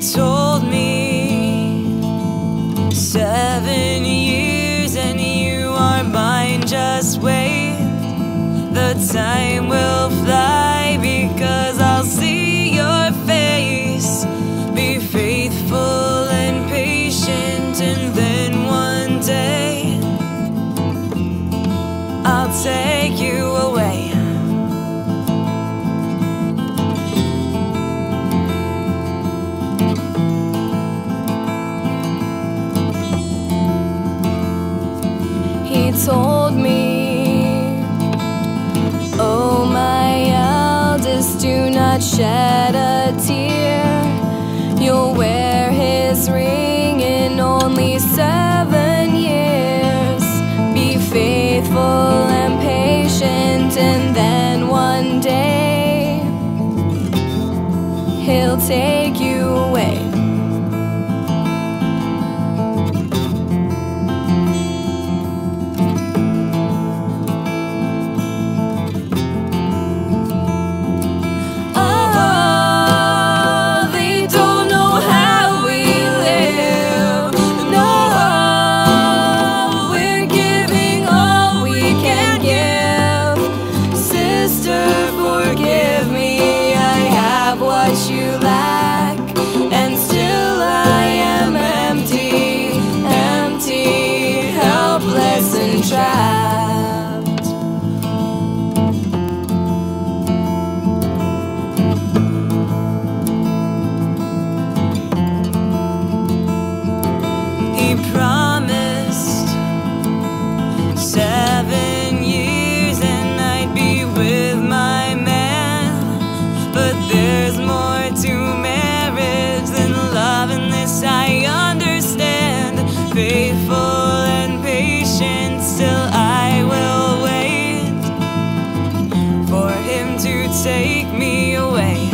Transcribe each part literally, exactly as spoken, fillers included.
told me seven years and you are mine. Just wait, the time will fly, because I'll see your face. Be faithful and patient, and then one day I'll take you away. He told me, oh my eldest, do not shed a tear. You'll wear his ring in only seven years. Be faithful and patient, and then one day he'll take you away. You lack, and still I am empty, empty, helpless and trapped. He promised seven years and I'd be with my man, but there's more to marriage than love, and this I understand. Faithful and patient, still I will wait for him to take me away.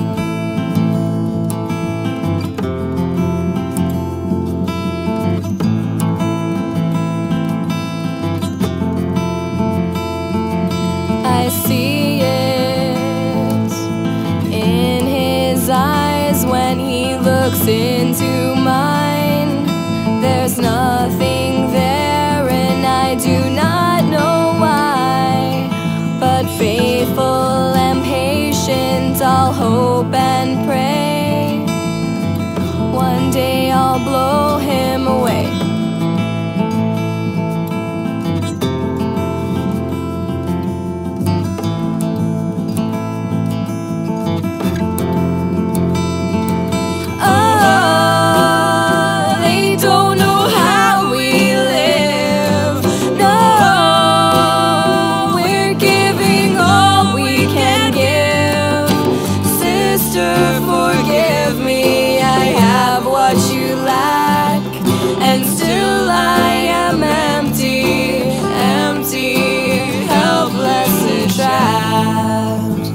I see it in his eyes when he looks into mine. There's nothing there, and I do not know why, but faithful and patient, I'll hope and pray. One day I'll blow him away. Forgive me, I have what you lack, and still I am empty, empty, helpless and trapped.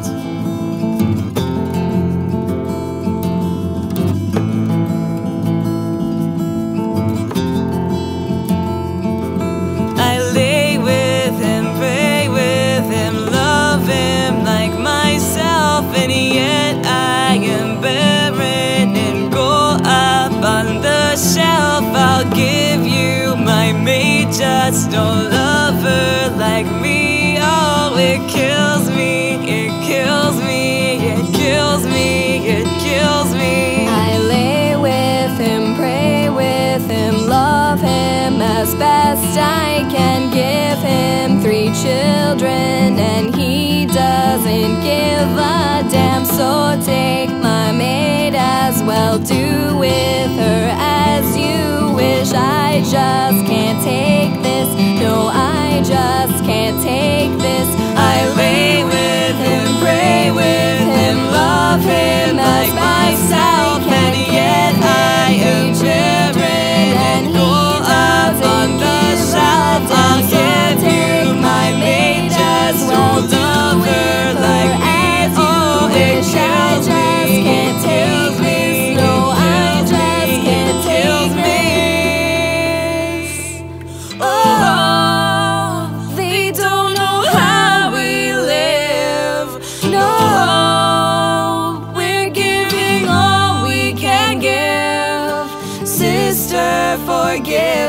I lay with him, pray with him, love him like myself, and yet I am barren and go up on the shelf. I'll give you my mate, just don't love her like me. Oh, it kills me, it kills me, it kills me, it kills me. I lay with him, pray with him, love him as best I can. Give him three children and he doesn't give a damn. So take my maid as well, do with her as you wish. I just can't take this, no, I just can't take this. I lay with him, pray with him, love him as myself, and yet I am barren and go up on the shelf. I'll give you my maid as well, love her like me. Oh, it kills me, it kills me, no, I just can't take this.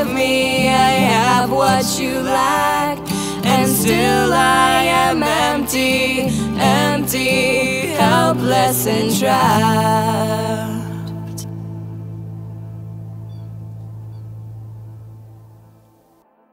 of me, I have what you lack, and still I am empty, empty, helpless and trapped.